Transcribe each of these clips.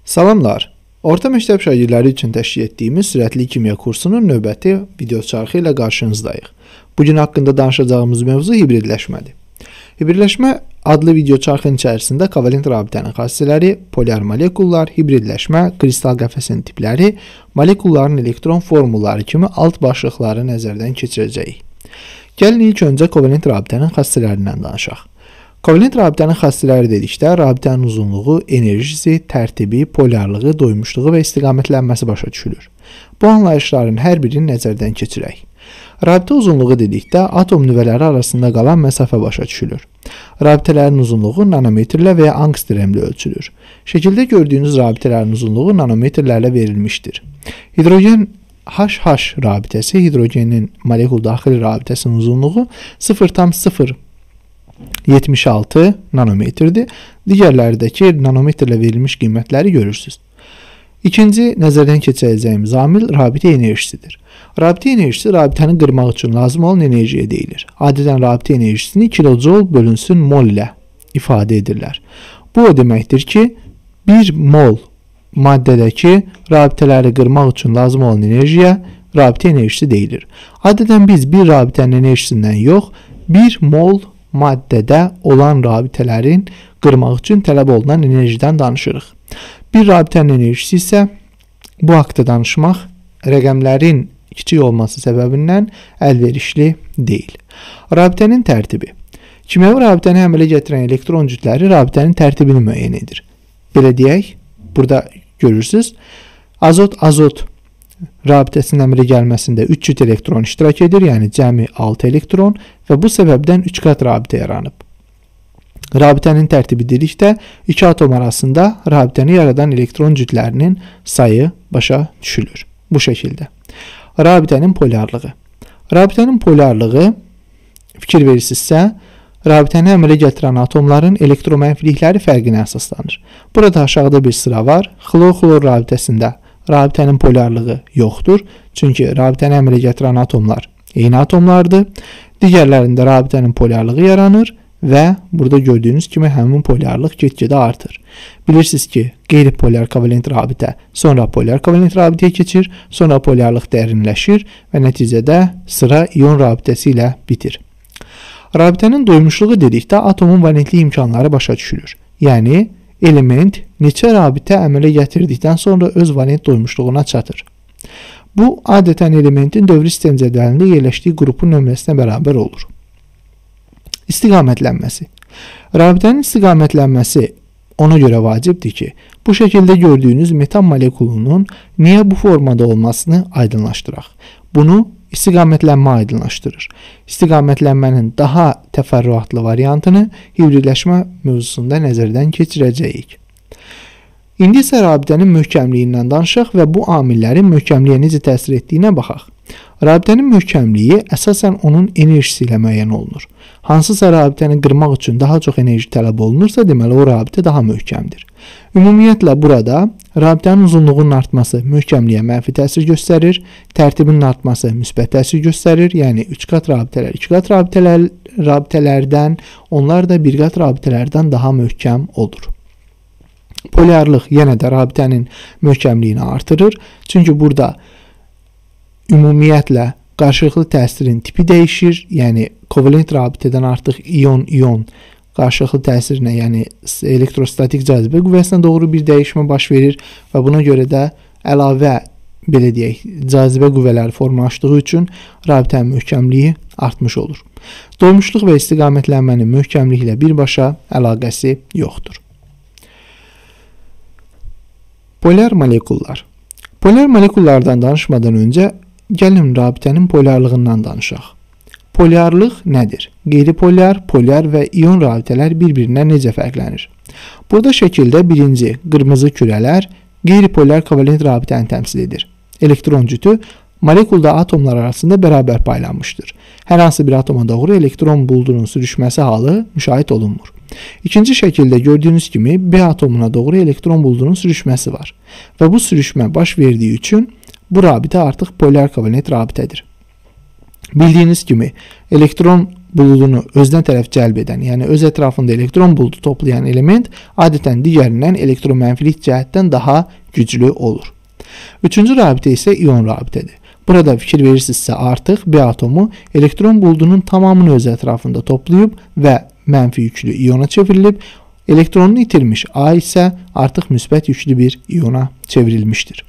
Salamlar. Orta məktəb şagirdləri üçün təşkil etdiyimiz sürətli kimya kursunun növbəti video çarxı ilə qarşınızdayıq. Bugün haqqında danışacağımız mövzu hibridləşmədir. Hibridləşmə adlı video çarxın içərisində kovalent rabitənin xassələri, polyar molekullar, hibridləşmə, kristal qəfəsin tipləri, molekulların elektron formulları kimi alt başlıqları nəzərdən keçirəcəyik. Gəlin ilk öncə kovalent rabitənin xassələrindən danışaq. Kovalent rabitənin xassələri dedikdə rabitənin uzunluğu, enerjisi, tərtibi, polyarlığı, doymuşluğu və istiqamətlənməsi başa düşülür. Bu anlayışların hər birini nəzərdən keçirək. Rabitə uzunluğu dedikdə atom nüvələri arasında qalan məsafə başa düşülür. Rabitələrin uzunluğu nanometrlə və ya angstremlə ölçülür. Şəkildə gördüyünüz rabitələrin uzunluğu nanometrlərlə verilmişdir. Hidrogen HH rabitəsi, hidrogenin molekul daxili rabitəsinin uzunluğu 0,076 nanometrdir. Digərlərdəki nanometrlə verilmiş qiymətləri görürsünüz. İkinci nəzərdən keçirəcəyimiz amil rabitə enerjisidir. Rabitə enerjisi rabitəni qırmaq üçün lazım olan enerjiyə deyilir. Adətən rabitə enerjisini kilojoule bölünsün mol ilə ifadə edirlər. Bu o deməkdir ki, 1 mol maddədəki rabitələri qırmaq üçün lazım olan enerjiyə rabitə enerjisi deyilir. Adətən biz bir rabitənin enerjisindən yox, 1 mol maddədə olan rabitələrin qırmaq üçün tələb olunan enerjidən danışırıq. Bir rabitənin enerjisi isə bu haqda danışmaq rəqəmlərin kiçik olması səbəbindən əlverişli deyil. Rabitənin tərtibi. Kimyəvi rabitəni əmələ gətirən elektron cütləri rabitənin tərtibini müəyyən edir. Belə deyək, burada görürsünüz, azot rabitəsinin əmələ gəlməsində 3 cüt elektron iştirak edir, yəni cəmi 6 elektron və bu səbəbdən 3 qat rabitə yaranıb. Rabitənin tərtibi dedikdə iki atom arasında rabitəni yaradan elektron cütlərinin sayı başa düşülür. Bu şəkildə. Rabitənin polyarlığı. Rabitənin polyarlığı fikir verirsinizsə, rabitəni əmələ gətirən atomların elektromənfilikləri fərqinə əsaslanır. Burada aşağıda bir sıra var. Xlor-xlor rabitəsində rabitənin polyarlığı yoxdur. Çünki rabitəni əmələ gətirən atomlar eyni atomlardır. Digərlərində rabitənin polyarlığı yaranır və burada gördüyünüz kimi həmin polyarlıq get-gedə artır. Bilirsiniz ki, qeyri-polyar kovalent rabitə sonra polyar kovalent rabitəyə keçir, sonra polyarlıq dərinləşir və nəticədə sıra ion rabitəsi ilə bitir. Rabitənin doymuşluğu dedikdə atomun valentlik imkanları başa düşülür. Yəni, element neçə rabitə əmələ gətirdikdən sonra öz valent doymuşluğuna çatır. Bu, adətən elementin dövri sistem cədvəlində yerləşdiyi qrupun nömrəsinə bərabər olur. İstiqamətlənməsi. Rabitənin istiqamətlənməsi ona görə vacibdir ki, bu şəkildə gördüyünüz metan molekulunun niyə bu formada olmasını aydınlaşdıraq. Bunu istiqamətlənmə aydınlaşdırır. İstiqamətlənmənin daha təfərrüatlı variantını hibridləşmə mövzusunda nəzərdən keçirəcəyik. İndi isə rabitənin möhkəmliyindən danışaq və bu amillərin möhkəmliyə necə təsir etdiyinə baxaq. Rabitənin möhkəmliyi əsasən onun enerjisi ilə müəyyən olunur. Hansısa rabitəni qırmaq üçün daha çox enerji tələb olunursa, deməli o rabitə daha möhkəmdir. Ümumiyyətlə burada rabitənin uzunluğunun artması möhkəmliyə mənfi təsir göstərir, tərtibinin artması müsbət təsir göstərir, yəni 3 qat rabitələr 2 qat rabitələrdən, onlar da 1 qat rabitələrdən daha möhkəm olur. Polyarlıq yenə də rabitənin möhkəmliyini artırır, çünki burada ümumiyyətlə qarşılıqlı təsirin tipi dəyişir, yəni kovalent rabitədən artıq ion-ion qarşılıqlı təsirinə, yəni elektrostatik cazibə qüvvəsinə doğru bir dəyişmə baş verir və buna görə də əlavə, belə deyək, cazibə qüvvələri formalaşdığı üçün rabitənin möhkəmliyi artmış olur. Doymuşluq və istiqamətlənmənin möhkəmliklə birbaşa əlaqəsi yoxdur. Polyar molekullar. Polyar molekullardan danışmadan öncə gəlin rabitənin polyarlığından danışaq. Polyarlıq nədir? Qeyri-polyar, polyar və ion rabitələr bir-birindən necə fərqlənir? Burada şəkildə birinci qırmızı kürələr qeyri-polyar kovalent rabitəni təmsil edir. Elektron cütü molekulda atomlar arasında bərabər paylanmışdır. Hər hansı bir atoma doğru elektron buludunun sürüşməsi halı müşahidə olunmur. İkinci şəkildə gördüyünüz kimi B atomuna doğru elektron buludunun sürüşməsi var və bu sürüşmə baş verdiyi üçün bu rabitə artıq polyar kovalent rabitədir. Bildiyiniz kimi elektron buludunu özünə tərəf cəlb edən, yəni öz ətrafında elektron buludu toplayan element adətən digərindən elektromənfilik cəhətdən daha güclü olur. Üçüncü rabitə isə ion rabitədir. Burada fikir verirsinizsə artıq B atomu elektron buludunun tamamını öz ətrafında toplayıb və mənfi yüklü iona çevrilib, elektronunu itirmiş A isə artıq müsbət yüklü bir iona çevrilmişdir.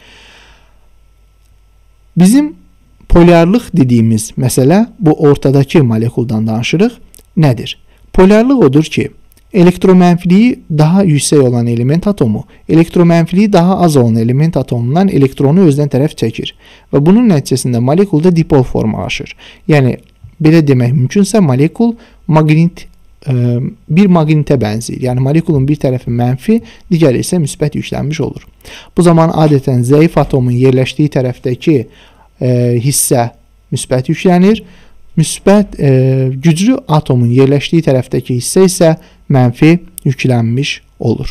Bizim polyarlıq dediyimiz məsələ bu ortadakı molekuldan danışırıq. Nədir? Polyarlıq odur ki, elektromənfiliyi daha yüksək olan element atomu, elektromənfiliyi daha az olan element atomundan elektronu özdən tərəf çəkir və bunun nəticəsində molekulda dipol formalaşır. Yəni, belə demək mümkünsə, molekul bir maqnitə bənzəyir. Yəni, molekulun bir tərəfi mənfi, digəri isə müsbət yüklənmiş olur. Bu zaman adətən zəif atomun yerləşdiyi tərəfdəki hissə müsbət yüklənir. Güclü atomun yerləşdiyi tərəfdəki hissə isə mənfi yüklənmiş olur.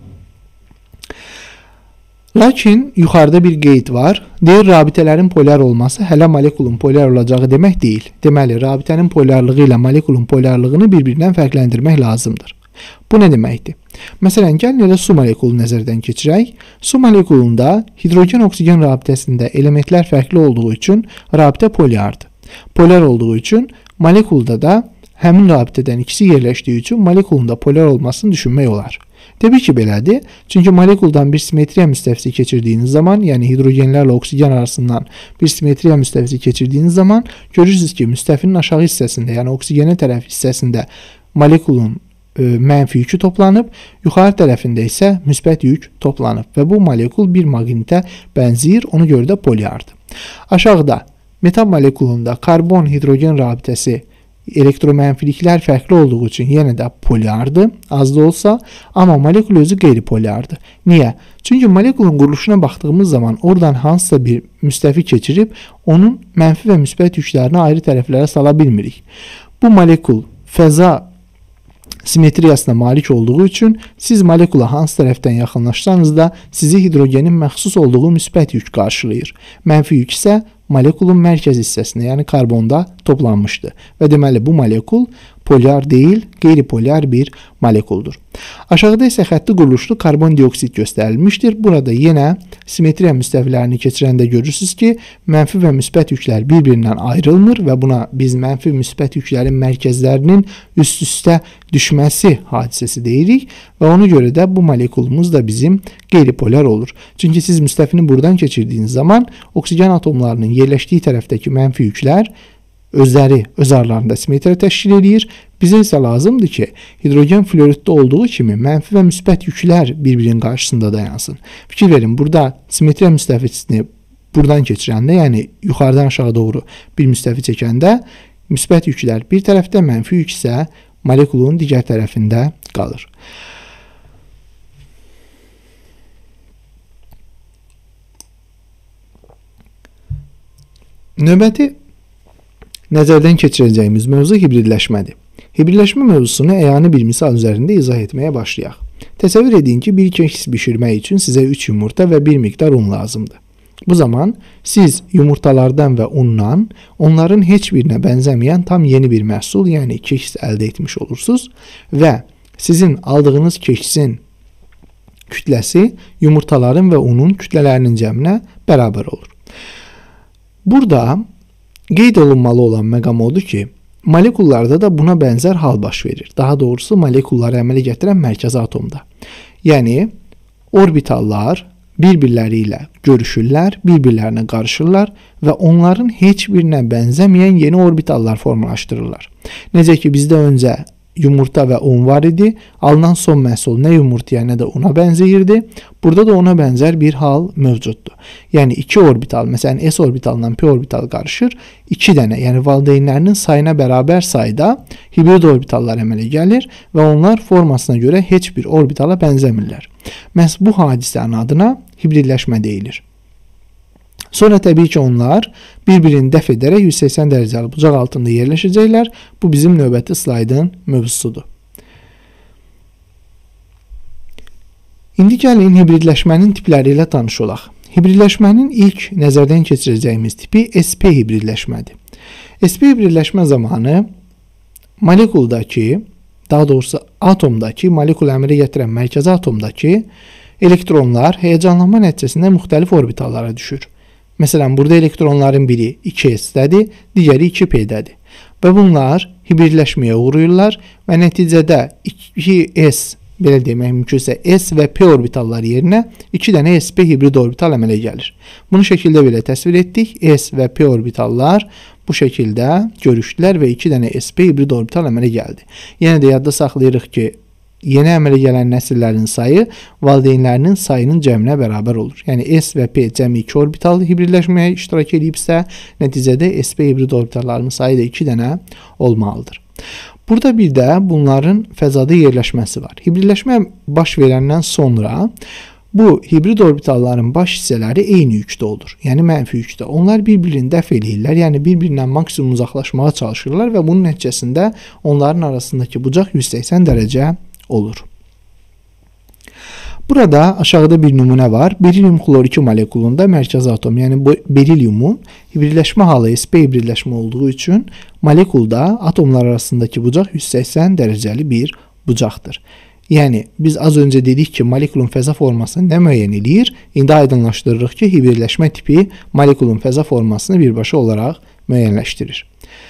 Lakin yuxarıda bir qeyd var. Deyir, rabitələrin polyar olması hələ molekulun polyar olacağı demək deyil. Deməli, rabitənin polyarlığı ilə molekulun polyarlığını bir-birindən fərqləndirmək lazımdır. Bu nə deməkdir? Məsələn, gəlin elə su molekulu nəzərdən keçirək. Su molekulunda hidrogen-oksigen rabitəsində elementlər fərqli olduğu üçün rabitə polyardır. Polyar olduğu üçün molekulda da həmin rabitədən ikisi yerləşdiyi üçün molekulunda polyar olmasını düşünmək olar. Təbii ki, belədir. Çünki molekuldan bir simetriya müstəvisi keçirdiyiniz zaman, yəni hidrogenlərlə oksigen arasından bir simetriya müstəvisi keçirdiyiniz zaman görürsünüz ki, müstəvinin aşağı hissəsində, yəni oksigenə tərəf hissəsində molekulun mənfi yükü toplanıb, yuxarı tərəfində isə müsbət yük toplanıb və bu molekul bir maqnitə bənzəyir, ona görə də polyardır. Aşağıda metan molekulunda karbon-hidrogen rabitəsi elektromənfiliklər fərqli olduğu üçün yenə də polyardır, az da olsa, amma molekul özü qeyri-polyardır. Niyə? Çünki molekulun quruluşuna baxdığımız zaman oradan hansısa bir müstəvi keçirib, onun mənfi və müsbət yüklərini ayrı tərəflərə sala bilmirik. Bu molekul fəza simetriyasına malik olduğu üçün siz molekula hansı tərəfdən yaxınlaşsanız da sizi hidrogenin məxsus olduğu müsbət yük qarşılayır. Mənfi yük isə molekulun mərkəz hissəsində, yəni karbonda toplanmışdır. Və deməli bu molekul polyar deyil, qeyri-polyar bir molekuldur. Aşağıda isə xətti quruluşlu karbon dioksid göstərilmişdir. Burada yenə simetriya müstəvilərini keçirəndə görürsünüz ki, mənfi və müsbət yüklər bir-birindən ayrılmır və buna biz mənfi müsbət yüklərin mərkəzlərinin üst-üstə düşməsi hadisəsi deyirik və ona görə də bu molekulumuz da bizim qeyri-polyar olur. Çünki siz müstəfini buradan keçirdiyiniz zaman oksigen atomlarının yerləşdiyi tərəfdəki mənfi yüklər özləri öz aralarında simetriya təşkil edir. Bizə isə lazımdır ki, hidrogen fluoriddə olduğu kimi mənfi və müsbət yüklər bir-birinin qarşısında dayansın. Fikir verin, burada simetriya müstəvisini buradan keçirəndə, yəni yuxarıdan aşağı doğru bir müstəvi çəkəndə müsbət yüklər bir tərəfdə, mənfi yük isə molekulun digər tərəfində qalır. Növbəti nəzərdən keçirəcəyimiz mövzu hibridləşmədir. Hibridləşmə mövzusunu əyani bir misal üzərində izah etməyə başlayaq. Təsəvvür edin ki, bir keks bişirmək üçün sizə 3 yumurta və bir miqdar un lazımdır. Bu zaman siz yumurtalardan və undan onların heç birinə bənzəməyən tam yeni bir məhsul, yəni keks əldə etmiş olursunuz və sizin aldığınız keksin kütləsi yumurtaların və unun kütlələrinin cəminə bərabər olur. Burada qeyd olunmalı olan məqam odur ki, molekullarda da buna bənzər hal baş verir. Daha doğrusu molekulları əmələ gətirən mərkəzi atomda. Yəni, orbitallar bir-birləri ilə görüşürlər, bir-birlərinə qarışırlar və onların heç birinə bənzəməyən yeni orbitallar formalaşdırırlar. Necə ki, bizdə öncə yumurta və un var idi, alınan son məhsul nə yumurtaya, nə də una bənzəyirdi. Burada da ona bənzər bir hal mövcuddur. Yəni, iki orbital, məsələn, S orbitalından P orbital qarışır, 2 dənə, yəni valideynlərinin sayına bərabər sayda hibrid orbitallar əmələ gəlir və onlar formasına görə heç bir orbitala bənzəmirlər. Məhz bu hadisənin adına hibridləşmə deyilir. Sonra təbii ki, onlar bir-birini dəf edərək 180 dərəcəli bucaq altında yerləşəcəklər. Bu bizim növbəti slaydın mövzusudur. İndi gəlin hibridləşmənin tipləri ilə tanış olaq. Hibridləşmənin ilk nəzərdən keçirəcəyimiz tipi SP hibridləşmədir. SP hibridləşmə zamanı molekuldakı, daha doğrusu atomdakı, molekul əmələ gətirən mərkəzi atomdakı elektronlar həyəcanlanma nəticəsində müxtəlif orbitallara düşür. Məsələn, burada elektronların biri 2s-dədir, digəri 2p-dədir. Və bunlar hibridləşməyə uğrayırlar və nəticədə 2s, belə demək mümkünsə, s və p orbitalları yerinə 2 dənə sp hibrid orbital əmələ gəlir. Bunu şəkildə belə təsvir etdik. S və p orbitallar bu şəkildə görüşdülər və 2 dənə sp hibrid orbital əmələ gəldi. Yenə də yadda saxlayırıq ki, yeni əmələ gələn nəsillərin sayı valideynlərinin sayının cəminə bərabər olur. Yəni S və P cəmi 2 orbital hibridləşməyə iştirak edibsə, nəticədə sp hibrid orbitallarının sayı da 2 dənə olmalıdır. Burada bir də bunların fəzada yerləşməsi var. Hibridləşmə baş verəndən sonra bu hibrid orbitalların baş hissələri eyni yükdə olur. Yəni mənfi yükdə. Onlar bir-birini dəf eləyirlər. Yəni bir-birindən maksimum uzaqlaşmağa çalışırlar və bunun nəticəsində onların arasındakı bucaq 180 dərəcə olur. Burada aşağıda bir nümunə var. Berilyum klor 2 molekulunda mərkəzi atom, yəni bu berilyumun hibridləşmə halı sp hibridləşmə olduğu üçün molekulda atomlar arasındakı bucaq 180 dərəcəli bir bucaqdır. Yəni biz az öncə dedik ki, molekulun fəza formasını nə müəyyən edir? İndi aydınlaşdırırıq ki, hibridləşmə tipi molekulun fəza formasını birbaşa olaraq müəyyənləşdirir.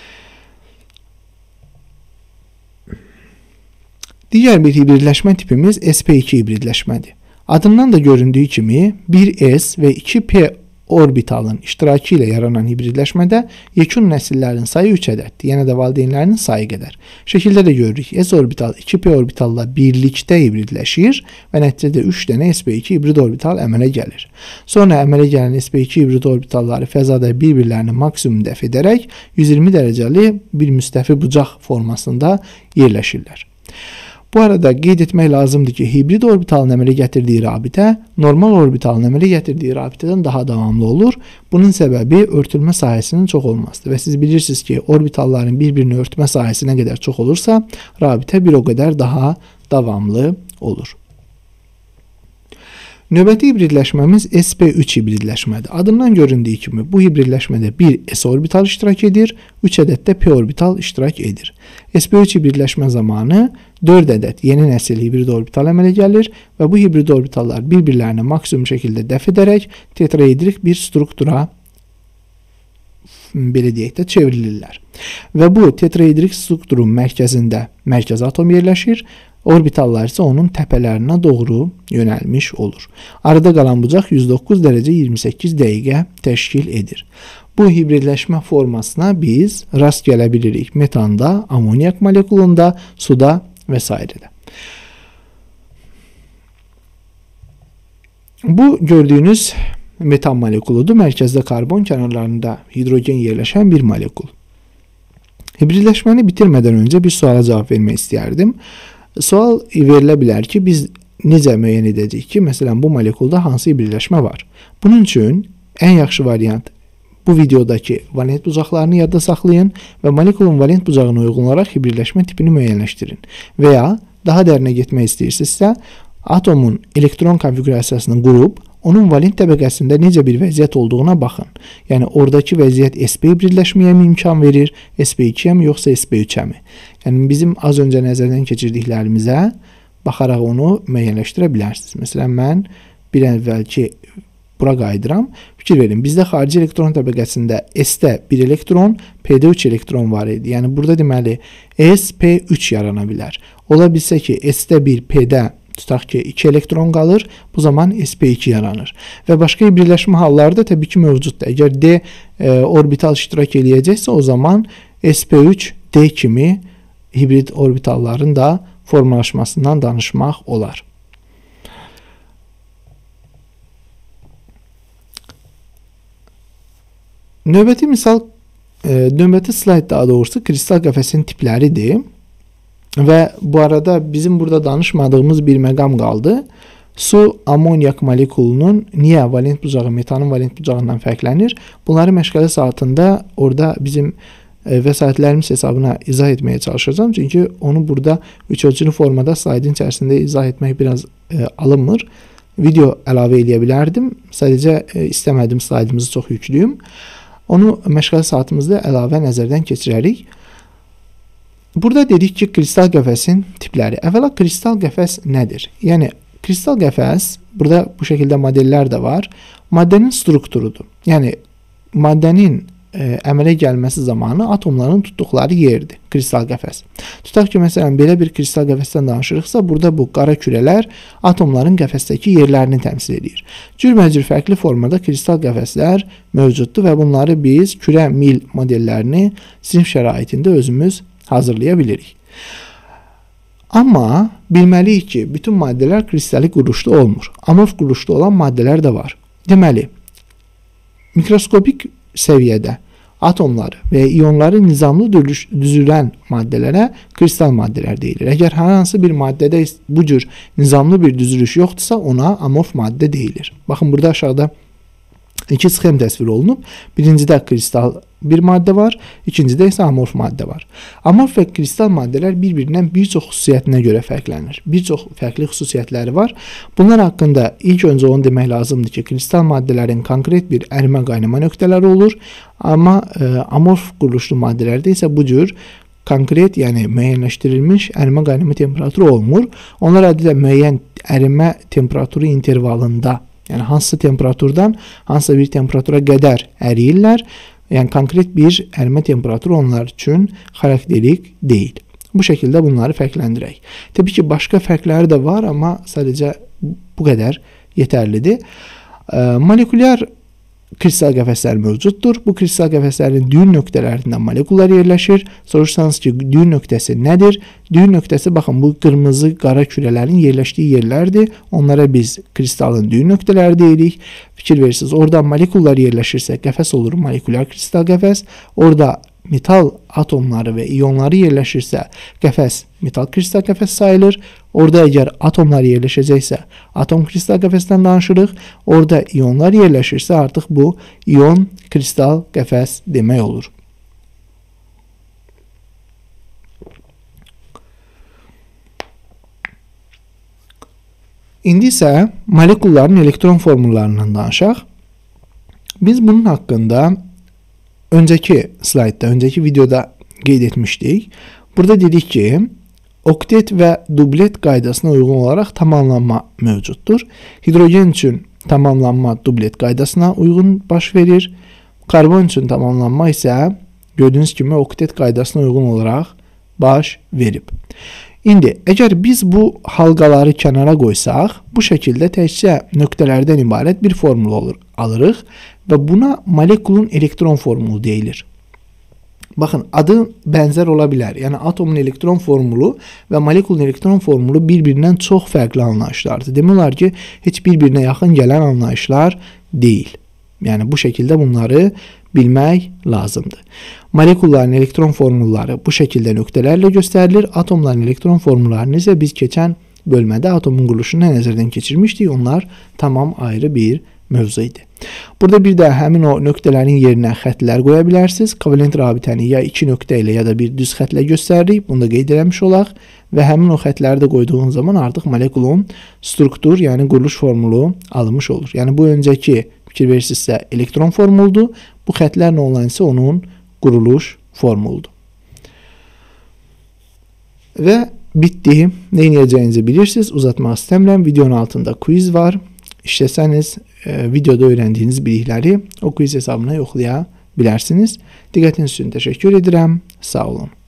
Digər bir hibridləşmə tipimiz sp2 hibridləşmədir. Adından da göründüyü kimi 1s və 2p orbitalın iştirakı ilə yaranan hibridləşmədə yekun nəsillərin sayı 3 ədəddir. Yəni də valideynlərinin sayı qədər. Şəkildə də görürük. S orbital 2p orbitalla birlikdə hibridləşir və nəticədə 3 dənə sp2 hibrid orbital əmələ gəlir. Sonra əmələ gələn sp2 hibrid orbitalları fəzada bir-birlərini maksimum dəf edərək 120 dərəcəli bir müstəfi bucaq formasında yerləşirlər. Bu arada qeyd etmək lazımdır ki, hibrid orbitalın əmələ gətirdiyi rabitə normal orbitalın əmələ gətirdiyi rabitədən daha davamlı olur. Bunun səbəbi örtülmə sahəsinin çox olmasıdır və siz bilirsiniz ki, orbitalların bir-birini örtmə sahəsi nə qədər çox olursa, rabitə bir o qədər daha davamlı olur. Növbəti hibridləşməmiz sp3 hibridləşmədir. Adından göründüyü kimi bu hibridləşmədə bir s orbital iştirak edir, 3 ədəd də p orbital iştirak edir. sp3 hibridləşmə zamanı 4 ədəd yeni nəsil hibrid orbital əmələ gəlir və bu hibrid orbitallar bir-birlərini maksimum şəkildə dəf edərək tetraedrik bir struktura, belə deyək də, çevrilirlər. Və bu tetraedrik strukturun mərkəzində mərkəzi atom yerləşir, orbitallar isə onun təpələrinə doğru yönəlmiş olur. Arada qalan bucaq 109 dərəcə 28 dəqiqə təşkil edir. Bu hibridləşmə formasına biz rast gələ bilirik metanda, amoniak molekulunda, suda və s. Bu gördüyünüz metan molekuludur. Mərkəzdə karbon, kənarlarında hidrogen yerləşən bir molekul. Hibridləşməni bitirmədən öncə bir suala cavab vermək istəyərdim. Sual verilə bilər ki, biz necə müəyyən edəcəyik ki, məsələn, bu molekulda hansı hibridləşmə var? Bunun üçün ən yaxşı variant bu videodakı valent bucaqlarını yadda saxlayın və molekulun valent bucağına uyğun olaraq hibridləşmə tipini müəyyənləşdirin. Və ya daha dərinə getmək istəyirsinizsə, atomun elektron konfigurasiyasını qurub, onun valent təbəqəsində necə bir vəziyyət olduğuna baxın. Yəni, oradakı vəziyyət sp hibridləşməyə mi imkan verir, sp2-yə mi, yoxsa sp3-ə mi? Yəni, bizim az öncə nəzərdən keçirdiklərimizə baxaraq onu müəyyənləşdirə bilərsiniz. Məsələn, mən bir əvvəlki bura qayıdıram. Fikir verin, bizdə xarici elektron təbəqəsində S-də 1 elektron, P-də 3 elektron var idi. Yəni, burada deməli, S-P3 yarana bilər. Ola bilsə ki, S-də 1, P-də tutaq ki, 2 elektron qalır, bu zaman sp2 yaranır. Və başqa hibridləşmə halları da təbii ki mövcuddur. Əgər D orbital iştirak eləyəcəksə, o zaman sp3, D kimi hibrid orbitalların da formalaşmasından danışmaq olar. Növbəti misal, növbəti slayd daha doğrusu kristal qəfəsin tipləridir. Və bu arada bizim burada danışmadığımız bir məqam qaldı. Su amoniak molekulunun niyə valent bucağı metanın valent bucağından fərqlənir? Bunları məşğələ saatında orada bizim vəsaitlərimiz hesabına izah etməyə çalışacağım. Çünki onu burada 3 ölçülü formada slaydın içərisində izah etmək biraz alınmır. Video əlavə edə bilərdim. Sadəcə istəmədim slaydımızı çox yüklüyüm. Onu məşğələ saatımızda əlavə nəzərdən keçirərik. burada dedik ki, kristal qəfəsin tipləri. Əvvəla kristal qəfəs nədir? Yəni kristal qəfəs, burada bu şəkildə modellər də var. Maddənin strukturudur. Yəni maddənin əmələ gəlməsi zamanı atomların tutduqları yerdir, kristal qəfəs. Tutaq ki, məsələn, belə bir kristal qəfəsdən danışırıqsa, burada bu qara kürələr atomların qəfəsdəki yerlərini təmsil edir. Cürbəcür fərqli formada kristal qəfəslər mövcuddur və bunları biz kürə mil modellərini sinif şəraitində özümüz hazırlaya bilirik. Amma bilməliyik ki, bütün maddələr kristalik quruluşda olmur. Amorf quruluşda olan maddələr də var. Deməli, mikroskopik səviyyədə atomları və ionları nizamlı düzülən maddələrə kristal maddələr deyilir. Əgər hər hansı bir maddədə bu cür nizamlı bir düzülüş yoxdursa, ona amorf maddə deyilir. Baxın, burada aşağıda iki sxem təsvir olunub. Birincidə kristal bir maddə var, ikincidə isə amorf maddə var. Amorf və kristal maddələr bir-birindən bir çox xüsusiyyətinə görə fərqlənir. Bir çox fərqli xüsusiyyətləri var. Bunlar haqqında ilk öncə onu demək lazımdır ki, kristal maddələrin konkret bir ərimə qaynama nöqtələri olur, amma amorf quruluşlu maddələrdə isə bu cür konkret, yəni müəyyənləşdirilmiş ərimə qaynama temperaturu olmur. Onlar adətən müəyyən ərimə temperaturu intervalında, yəni hansısa temperaturdan hansısa bir temperatura qədər əriyirlər. Yəni konkret bir ərimə temperaturu onlar üçün xarakterik deyil. Bu şəkildə bunları fərqləndirək. Təbii ki, başqa fərqləri də var, amma sadəcə bu qədər yetərlidir. Molekulyar kristal qəfəslər mövcuddur. Bu kristal qəfəslərin düyün nöqtələrində molekullar yerləşir. Soruşsanız ki, düyün nöqtəsi nədir? Düyün nöqtəsi, baxın, bu qırmızı qara kürələrin yerləşdiyi yerlərdir. Onlara biz kristalın düyün nöqtələri deyirik. Fikir verirsiniz, orada molekullar yerləşirsə qəfəs olur, molekulyar kristal qəfəs. Orada metal atomları və ionları yerləşirsə qəfəs metal kristal qəfəs sayılır. Orada əgər atomlar yerləşəcəksə atom kristal qəfəsdən danışırıq. Orada ionlar yerləşirsə artıq bu ion kristal qəfəs demək olur. İndi isə molekulların elektron formullarından danışaq. Biz bunun haqqında öncəki slaydda, öncəki videoda qeyd etmişdik. Burada dedik ki, oktet və dublet qaydasına uyğun olaraq tamamlanma mövcuddur. Hidrogen üçün tamamlanma dublet qaydasına uyğun baş verir. Karbon üçün tamamlanma isə gördüyünüz kimi oktet qaydasına uyğun olaraq baş verib. İndi, əgər biz bu halqaları kənara qoysaq, bu şəkildə təkcə nöqtələrdən ibarət bir formul alırıq və buna molekulun elektron formulu deyilir. Baxın, adı bənzər ola bilər. Yəni, atomun elektron formulu və molekulun elektron formulu bir-birindən çox fərqli anlayışlardır. Demək olar ki, heç bir-birinə yaxın gələn anlayışlar deyil. Yəni, bu şəkildə bunları bilmək lazımdır. Molekulların elektron formulları bu şəkildə nöqtələrlə göstərilir. Atomların elektron formullarını isə biz keçən bölmədə atomun quruluşunu nəzərdən keçirmişdik. Onlar tamam ayrı bir mövzu idi. Burada bir də həmin o nöqtələrin yerinə xətlər qoya bilərsiniz. Kovalent rabitəni ya iki nöqtə ilə ya da bir düz xətlə göstəririk. Bunu da qeyd eləmiş olaq və həmin o xətləri də qoyduğun zaman artıq molekulun struktur, yəni quruluş formulu alınmış olur. Yəni bu öncəki fikir verirsinizsə elektron formuludur. Bu xətlər nə olan isə onun quruluş formuludur. Və bitdi. Nə edəcəyinizi bilirsiniz. Uzatmaq istəmirəm. Videonun altında quiz var. İşləsəniz videoda öyrəndiyiniz bilikləri o quiz hesabına yoxlaya bilərsiniz. Diqqətiniz üçün təşəkkür edirəm. Sağ olun.